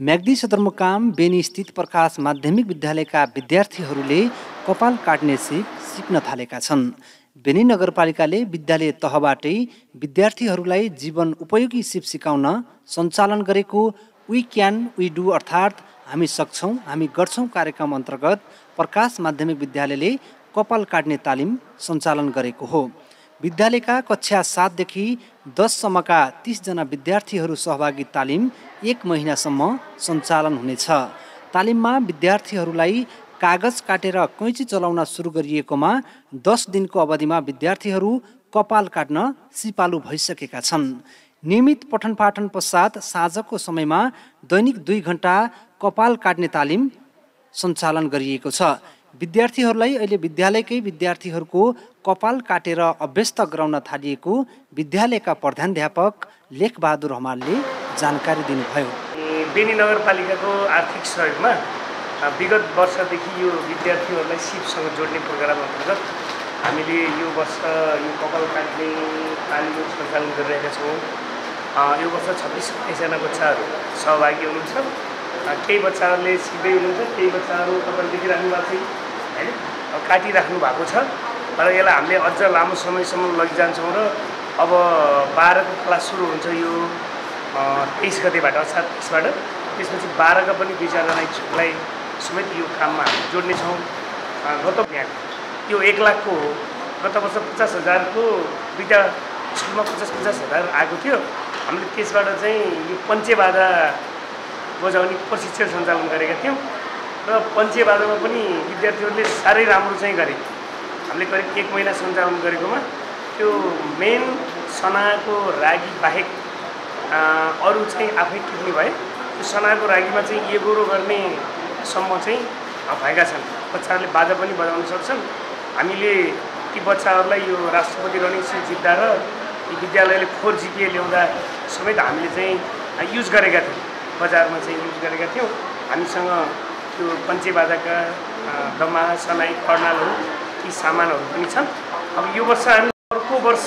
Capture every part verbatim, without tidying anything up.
म्याग्दी सदरमुकाम बेनी स्थित प्रकाश माध्यमिक विद्यालयका विद्यार्थीहरूले कपाल काट्ने सिप सिक्न थालेका छन्। बेनी नगरपालिकाले विद्यालय तहबाटै विद्यार्थीहरूलाई जीवन उपयोगी सिप सिकाउन सञ्चालन गरेको वी क्यान वी डु अर्थात् हामी सक्छौँ हामी गर्छौँ कार्यक्रम अन्तर्गत प्रकाश माध्यमिक विद्यालयले कपाल काट्ने तालिम सञ्चालन गरेको हो। विद्यालयका कक्षा सातदेखि दससम्मका तीसजना विद्यार्थीहरू सहभागी तालिम एक महिनासम्म सञ्चालन हुनेछ। तालिममा विद्यार्थीहरूलाई कागज काटेर कैँची चलाउन सुरु गरिएकोमा दस दिनको अवधिमा विद्यार्थीहरू कपाल काट्न सिपालु भइसकेका छन्। नियमित पठन पाठन पश्चात साँझको समयमा दैनिक दुई घण्टा कपाल काट्ने तालिम सञ्चालन गरिएको छ। विद्यार्थीहरूलाई अहिले विद्यालयकै विद्यार्थीहरूको कपाल काटेर अभ्यस्त गराउन थालिएको विद्यालयका प्रधानाध्यापक लेखबहादुर हमालले जानकारी दिनुभयो। बेनी नगरपालिकाको आर्थिक सहयोगमा विगत वर्षदेखि यो विद्यार्थीहरूलाई सिपसँग जोड्ने प्रोग्राम अन्तर्गत हामीले यो वर्ष यो कपाल काट्ने तालिम सञ्चालन गरिरहेका छौँ। यो वर्ष छब्बिस सत्ताइसजना बच्चाहरू सहभागी हुनुहुन्छ। केही बच्चाहरूले सिक्दै हुनुहुन्छ, केही बच्चाहरू तपाईँले देखिराख्नु भएको थियो होइन, काटिराख्नु भएको छ। तर यसलाई हामीले अझ लामो समयसम्म लगिजान्छौँ र अब बाह्रको क्लास सुरु हुन्छ यो तेइस गतेबाट अर्थात् तेइसबाट। त्यसपछि बाह्रका पनि दुई चारजना इच्छुकलाई समेत यो काममा हामी जोड्नेछौँ। गत यो एक लाखको हो, गत वर्ष पचास हजारको दुईवटा स्कुलमा पचास पचास हजार आएको थियो। हामीले त्यसबाट चाहिँ यो पञ्चेबाजा बजाउने प्रशिक्षण सञ्चालन गरेका थियौँ र पञ्चेबाजामा पनि विद्यार्थीहरूले साह्रै राम्रो चाहिँ गरे। हामीले करिब एक महिना सञ्चालन गरेकोमा त्यो मेन सनाको रागी बाहेक अरू चाहिँ आफै टिप्ने भए। त्यो सनाको रागीमा चाहिँ एगोरो गर्नेसम्म चाहिँ भएका छन्। बच्चाहरूले बाजा पनि बजाउन सक्छन्। हामीले ती बच्चाहरूलाई यो राष्ट्रपति रनिङ सिट जित्दा र विद्यालयले फोर जिपिए ल्याउँदा समेत हामीले चाहिँ युज गरेका थियौँ, बजारमा चाहिँ युज गरेका थियौँ। हामीसँग त्यो पञ्चेबाजाका दमा सनाई कर्णालहरू ती सामानहरू पनि छन्। अब यो वर्ष हामी अर्को वर्ष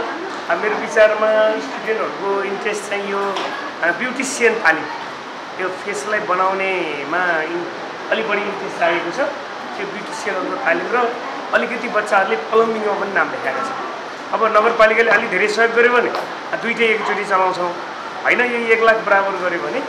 मेरो विचारमा स्टुडेन्टहरूको इन्ट्रेस्ट चाहिँ यो ब्युटिसियन तालिम, यो फेसलाई बनाउनेमा अलिक बढी इन्ट्रेस्ट लागेको छ। त्यो ब्युटिसियनहरूको तालिम र अलिकति बच्चाहरूले प्लम्बिङमा पनि नाम लेखाएका छन्। अब नगरपालिकाले अलिक धेरै सहयोग गर्यो भने दुइटै एकचोटि चलाउँछौँ होइन, यही एक लाख बराबर गर्यो भने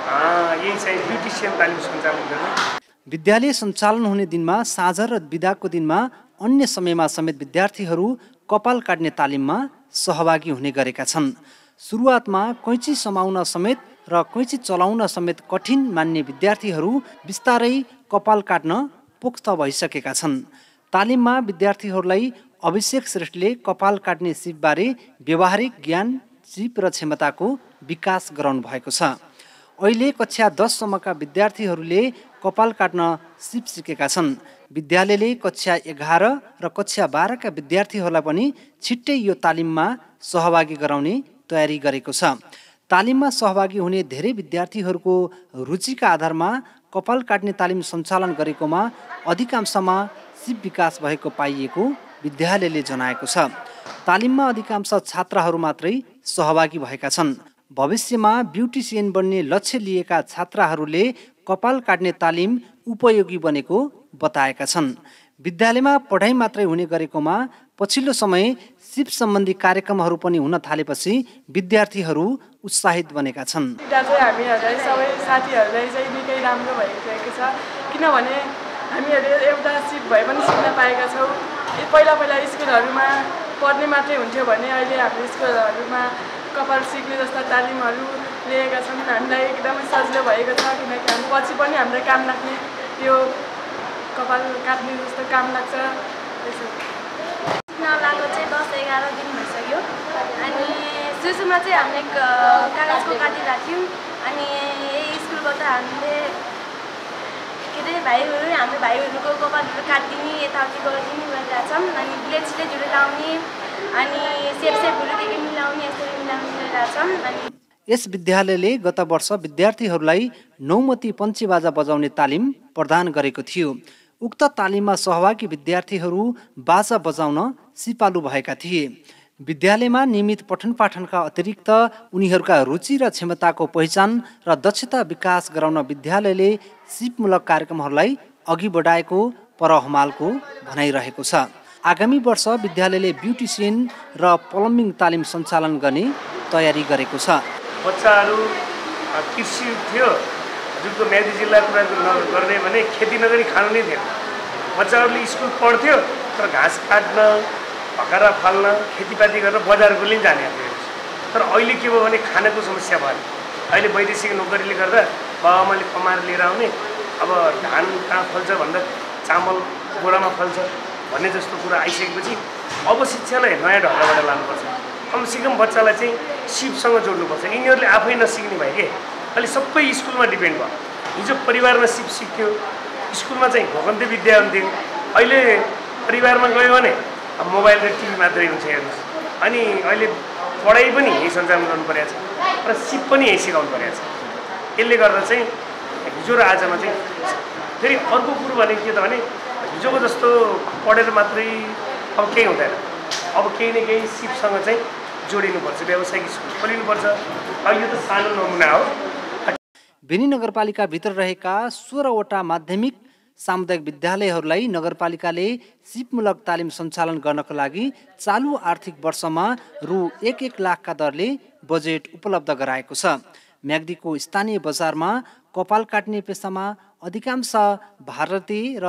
यही चाहिँ ब्युटिसियन तालिम सञ्चालन गर्ने। विद्यालय सञ्चालन हुने दिनमा साँझ र बिदाको दिनमा अन्य समयमा समेत विद्यार्थीहरू कपाल काट्ने तालिममा सहभागी हुने गरेका छन्। सुरुवातमा कैँची समाउन समेत र कैँची चलाउन समेत कठिन मान्ने विद्यार्थीहरू बिस्तारै कपाल काट्न पोख्त भइसकेका छन्। तालिममा विद्यार्थीहरूलाई अभिषेक श्रेष्ठले कपाल काट्ने सिपबारे व्यावहारिक ज्ञान, सिप र क्षमताको विकास गराउनु भएको छ। अहिले कक्षा दससम्मका विद्यार्थीहरूले कपाल काट्न सिप सिकेका छन्। विद्यालयले कक्षा एघार र कक्षा बाह्रका विद्यार्थीहरूलाई पनि छिट्टै यो तालिममा सहभागी गराउने तयारी गरेको छ। तालिममा सहभागी हुने धेरै विद्यार्थीहरूको रुचिका आधारमा कपाल काट्ने तालिम सञ्चालन गरेकोमा अधिकांशमा सिप विकास भएको पाइएको विद्यालयले जनाएको छ। तालिममा अधिकांश छात्राहरू मात्रै सहभागी भएका छन्। भविष्यमा ब्युटिसियन बन्ने लक्ष्य लिएका छात्राहरूले कपाल काट्ने तालिम उपयोगी बनेको बताएका छन्। विद्यालयमा पढाइ मात्रै हुने गरेकोमा पछिल्लो समय सिप सम्बन्धी कार्यक्रमहरू पनि हुन थालेपछि विद्यार्थीहरू उत्साहित बनेका छन्। हामीहरूलाई सबै साथीहरूलाई चाहिँ निकै राम्रो भइरहेको छ, किनभने हामीहरूले एउटा सिप भए पनि सिक्न पाएका छौँ। पहिला पहिला स्कुलहरूमा पढ्ने मात्रै हुन्थ्यो भने अहिले हाम्रो स्कुलहरूमा कपाल सिक्ने जस्ता तालिमहरू लिएका छन्। हामीलाई एकदमै सजिलो भएको छ, किनकि हामी पछि पनि हामीलाई काम लाग्ने यो कपाल काट्ने जस्तो काम लाग्छ। सिक्न लागेको चाहिँ दस एघार दिन भइसक्यो। अनि सुरुमा चाहिँ हामीले कागजको काटिरहेको थियौँ। अनि यही स्कुलबाट हामीले के अरे भाइहरू हाम्रो भाइहरूको कपालहरू काटिदिने यताउति गरिदिने गरिरहेछौँ। अनि ब्लेड सिलेटहरू लाउने अनि सेप सेपहरू के के मिलाउने यसरी मिलाउने गरिरहेछौँ। अनि यस विद्यालयले गत वर्ष विद्यार्थीहरूलाई नौमती पञ्चेबाजा बजाउने तालिम प्रदान गरेको थियो। उक्त तालिममा सहभागी विद्यार्थीहरू बाजा बजाउन सिपालु भएका थिए। विद्यालयमा नियमित पठन पाठनका अतिरिक्त उनीहरूका रुचि र क्षमताको पहिचान र दक्षता विकास गराउन विद्यालयले सिपमूलक कार्यक्रमहरूलाई अघि बढाएको परहमालको भनाइरहेको छ। आगामी वर्ष विद्यालयले ब्युटिसियन र प्लम्बिङ तालिम सञ्चालन गर्ने तयारी गरेको छ। बच्चाहरू कृषि थियो जुनको म्यादी जिल्ला कुरा गर्ने भने खेती नगरी खानु नै थियो। बच्चाहरूले स्कुल पढ्थ्यो तर घाँस काट्न भकरा फाल्न खेतीपाती गर्न बजारको लिन जाने थियो। तर अहिले के भयो भने खानको समस्या भयो। अहिले वैदेशिक नोकरीले गर्दा बाबाआमाले कमाएर लिएर आउने, अब धान कहाँ फल्छ भन्दा चामल बोरामा फल्छ भन्ने जस्तो कुरा आइसकेपछि अब शिक्षालाई नयाँ ढङ्गबाट लानुपर्छ। कमसेकम बच्चालाई चाहिँ सिपसँग जोड्नुपर्छ। यिनीहरूले आफै नसिक्ने भयो कि अहिले सबै स्कुलमा डिपेन्ड भयो। हिजो परिवारमा सिप सिक्थ्यो, स्कुलमा चाहिँ घोकन्ते विद्या हुन्थ्यो। अहिले परिवारमा गयो भने अब मोबाइल र टिभी मात्रै हुन्छ हेर्नुहोस्। अनि अहिले पढाइ पनि यही सञ्चालन गर्नु परेको छ र सिप पनि यही सिकाउनु परेको छ। यसले गर्दा चाहिँ हिजो र आजमा चाहिँ फेरि अर्को कुरो भने के त भने हिजोको जस्तो पढेर मात्रै अब केही हुँदैन। अब केही न केही सिपसँग चाहिँ जोडिनुपर्छ, व्यावसायिक स्कुल खोलिनुपर्छ। अब यो त सानो नमुना हो। बेनी नगरपालिकाभित्र रहेका सोह्रवटा माध्यमिक सामुदायिक विद्यालयहरूलाई नगरपालिकाले सिपमूलक तालिम सञ्चालन गर्नको लागि चालु आर्थिक वर्षमा रु एक एक लाखका दरले बजेट उपलब्ध गराएको छ। म्याग्दीको स्थानीय बजारमा कपाल काट्ने पेसामा अधिकांश भारतीय र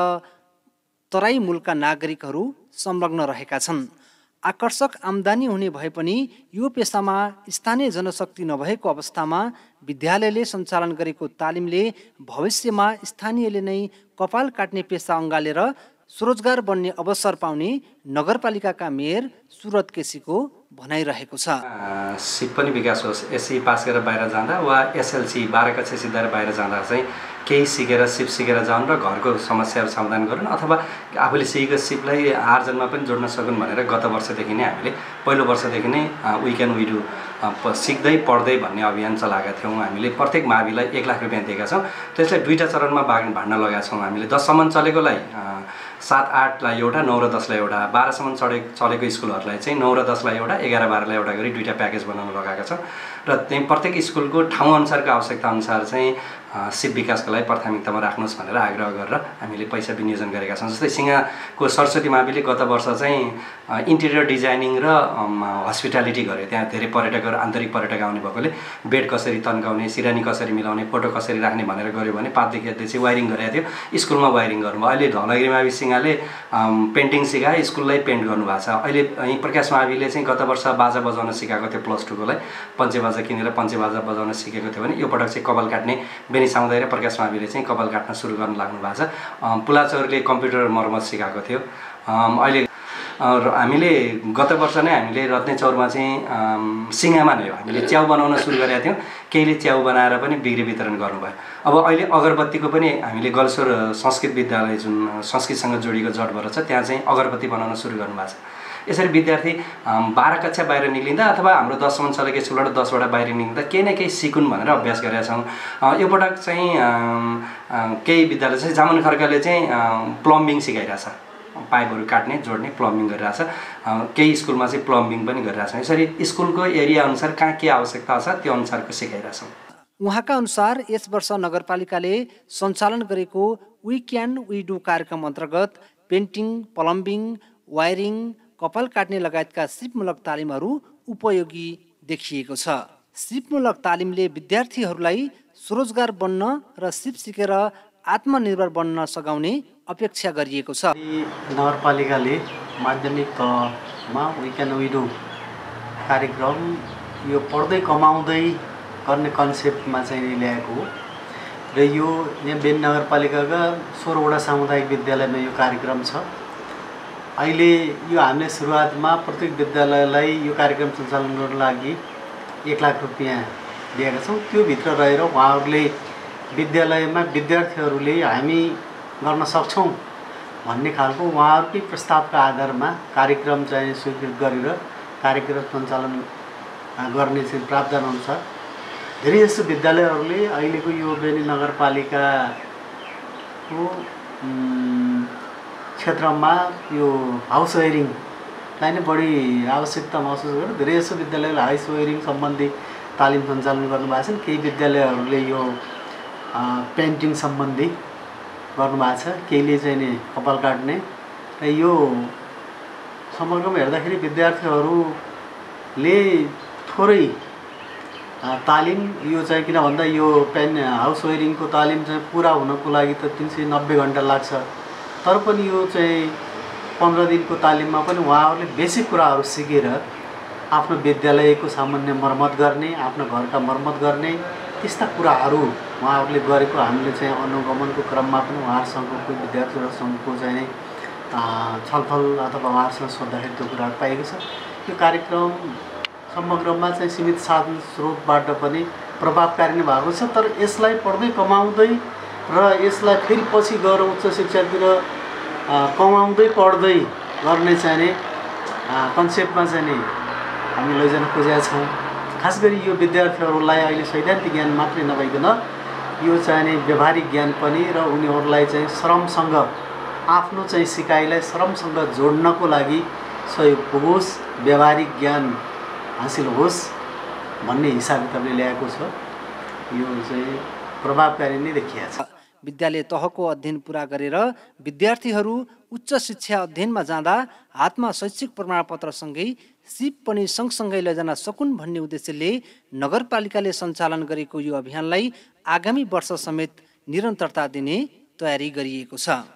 तराई मूलका नागरिकहरू संलग्न रहेका छन्। आकर्षक आम्दानी हुने भए पनि यो पेसामा स्थानीय जनशक्ति नभएको अवस्थामा विद्यालयले सञ्चालन गरेको तालिमले भविष्यमा स्थानीयले नै कपाल काट्ने पेसा अँगालेर स्वरोजगार बन्ने अवसर पाउने नगरपालिकाका मेयर सुरत केसीको भनाइरहेको छ। सिप पनि विकास होस्। एससी पास गरेर बाहिर जाँदा वा एसएलसी बाह्र कक्षा सिद्धाएर बाहिर जाँदा चाहिँ केही सिकेर सिप सिकेर जाउन् र घरको समस्याहरू समाधान गरून् अथवा आफूले सिकेको सिपलाई आर्जनमा पनि जोड्न सकुन् भनेर गत वर्षदेखि नै हामीले पहिलो वर्षदेखि नै वी क्यान वी डु सिक्दै पढ्दै भन्ने अभियान चलाएका थियौँ। हामीले प्रत्येक माविलाई एक लाख रुपियाँ दिएका छौँ। त्यसलाई दुईवटा चरणमा भाग भाड्न लगाएका छौँ। हामीले दससम्म चलेकोलाई सात आठलाई एउटा, नौ र दसलाई एउटा, बाह्रसम्म चढे चलेको स्कुलहरूलाई चाहिँ नौ र दसलाई एउटा, एघार बाह्रलाई एउटा गरी दुईवटा प्याकेज बनाउन लगाएका छौँ र त्यही प्रत्येक स्कुलको ठाउँ अनुसारको आवश्यकता अनुसार चाहिँ सिप विकासको लागि प्राथमिकतामा राख्नुहोस् भनेर आग्रह गरेर हामीले पैसा विनियोजन गरेका छौँ। जस्तै सिंगाको सरस्वती माविले गत वर्ष चाहिँ इन्टेरियर डिजाइनिङ र हस्पिटालिटी गर्यो। त्यहाँ धेरै पर्यटकहरू आन्तरिक पर्यटक आउने भएकोले बेड कसरी तन्काउने, सिरानी कसरी मिलाउने, फोटो कसरी राख्ने भनेर गऱ्यो भने पातदेखि अध्यक्ष चाहिँ वायरिङ गरेको थियो। स्कुलमा वायरिङ गर्नुभयो। अहिले धौलागिरी मावि सिंगाले पेन्टिङ सिकाए, स्कुललाई पेन्ट गर्नुभएको छ। अहिले यहीँ प्रकाश माविले चाहिँ गत वर्ष बाजा बजाउन सिकाएको थियो प्लस टूकोलाई, पञ्चे बाजा किनेर पञ्चे बाजा बजाउन सिकेको थियो भने यो पटक चाहिँ कपाल काट्ने बेनी सामुदाय र प्रकाश माविले चाहिँ कपाल काट्न सुरु गर्न लाग्नु भएको छ। पुलाचौरले कम्प्युटर मर्मत सिकाएको थियो। अहिले हामीले गत वर्ष नै हामीले रत्ने चौरमा चाहिँ सिङ्गामा नै हो हामीले च्याउ बनाउन सुरु गरेका थियौँ। केहीले च्याउ बनाएर पनि बिक्री वितरण गर्नुभयो। अब अहिले अगरबत्तीको पनि हामीले गलसोर संस्कृत विद्यालय जुन संस्कृतसँग जोडिएको जटबाट छ त्यहाँ चाहिँ अगरबत्ती बनाउन सुरु गर्नुभएको छ। यसरी विद्यार्थी बाह्र कक्षा बाहिर निक्लिँदा अथवा हाम्रो दससम्म चलेको स्कुलबाट दसबाट बाहिर निक्लिँदा केही न केही सिकुन् भनेर अभ्यास गरेका छौँ। यो पटक चाहिँ केही विद्यालय चाहिँ जामुन खड्काले चाहिँ प्लम्बिङ सिकाइरहेछ, पाइपहरू काट्ने जोड्ने प्लम्बिङ गरिरहेछ। केही स्कुलमा चाहिँ प्लम्बिङ पनि गरिरहेछौँ। यसरी स्कुलको एरिया अनुसार कहाँ के आवश्यकता छ त्यो अनुसारको सिकाइरहेछौँ। उहाँका अनुसार यस वर्ष नगरपालिकाले सञ्चालन गरेको वी क्यान वी डु कार्यक्रम अन्तर्गत पेन्टिङ, प्लम्बिङ, वायरिङ, कपाल काट्ने लगायतका सिपमूलक तालिमहरू उपयोगी देखिएको छ। सिपमूलक तालिमले विद्यार्थीहरूलाई स्वरोजगार बन्न र सिप सिकेर आत्मनिर्भर बन्न सघाउने अपेक्षा गरिएको छ। नगरपालिकाले माध्यमिक तहमा वी क्यान वी डु कार्यक्रम यो पढ्दै कमाउँदै गर्ने कन्सेप्टमा चाहिँ ल्याएको हो र यो यहाँ बेनी नगरपालिकाका सोह्रवटा सामुदायिक विद्यालयमा यो कार्यक्रम छ। अहिले यो हामीले सुरुवातमा प्रत्येक विद्यालयलाई यो कार्यक्रम सञ्चालन गर्नको लागि एक लाख रुपियाँ दिएका छौँ। त्यो भित्र रहेर उहाँहरूले विद्यालयमा विद्यार्थीहरूले हामी गर्न सक्छौँ भन्ने खालको उहाँहरूकै प्रस्तावका आधारमा कार्यक्रम चाहिँ स्वीकृत गरेर कार्यक्रम सञ्चालन गर्ने चाहिँ प्रावधान अनुसार धेरै जस्तो विद्यालयहरूले अहिलेको यो बेनी नगरपालिकाको क्षेत्रमा यो हाउस वायरिङ नै बढी आवश्यकता महसुस गरेर धेरै जसो विद्यालयले हाउस वायरिङ सम्बन्धी तालिम सञ्चालन गर्नुभएको छ। केही विद्यालयहरूले यो पेन्टिङ सम्बन्धी गर्नुभएको छ, केहीले चाहिँ नि कपाल काट्ने। र यो समग्रमा हेर्दाखेरि विद्यार्थीहरूले थोरै तालिम यो चाहिँ किन भन्दा यो पेन हाउस वायरिङको तालिम चाहिँ पुरा हुनको लागि त तिन सय नब्बे घन्टा लाग्छ। तर पनि यो चाहिँ पन्ध्र दिनको तालिममा पनि उहाँहरूले बेसिक कुराहरू सिकेर आफ्नो विद्यालयको सामान्य मर्मत गर्ने, आफ्नो घरका मर्मत गर्ने, त्यस्ता कुराहरू उहाँहरूले गरेको हामीले चाहिँ अनुगमनको क्रममा पनि उहाँहरूसँगको विद्यार्थीहरूसँगको चाहिँ छलफल अथवा उहाँहरूसँग सोद्धाखेरि त्यो कुराहरू पाएको छ। यो कार्यक्रम समग्रमा चाहिँ सीमित साधन स्रोतबाट पनि प्रभावकारी नै भएको छ। तर यसलाई पढ्दै कमाउँदै र यसलाई फेरि पछि गएर उच्च शिक्षातिर कमाउँदै पढ्दै गर्ने चाहिँ कन्सेप्टमा चाहिँ नि हामी लैजान खोजेका छौँ। खास गरी यो विद्यार्थीहरूलाई अहिले सैद्धान्तिक ज्ञान मात्रै नभइकन यो चाहिँ नि व्यवहारिक ज्ञान पनि र उनीहरूलाई चाहिँ श्रमसँग आफ्नो चाहिँ सिकाइलाई श्रमसँग जोड्नको लागि सहयोग पुगोस्, व्यवहारिक ज्ञान हासिल होस् भन्ने हिसाब किताबले ल्याएको छ। यो चाहिँ प्रभावकारी नै देखिएको छ। विद्यालय तहको अध्ययन पूरा गरेर विद्यार्थीहरू उच्च शिक्षा अध्ययनमा जाँदा हातमा शैक्षिक प्रमाणपत्रसँगै सिप पनि सँगसँगै लैजान सकुन् भन्ने उद्देश्यले नगरपालिकाले सञ्चालन गरेको यो अभियानलाई आगामी वर्ष समेत निरन्तरता दिने तयारी गरिएको छ।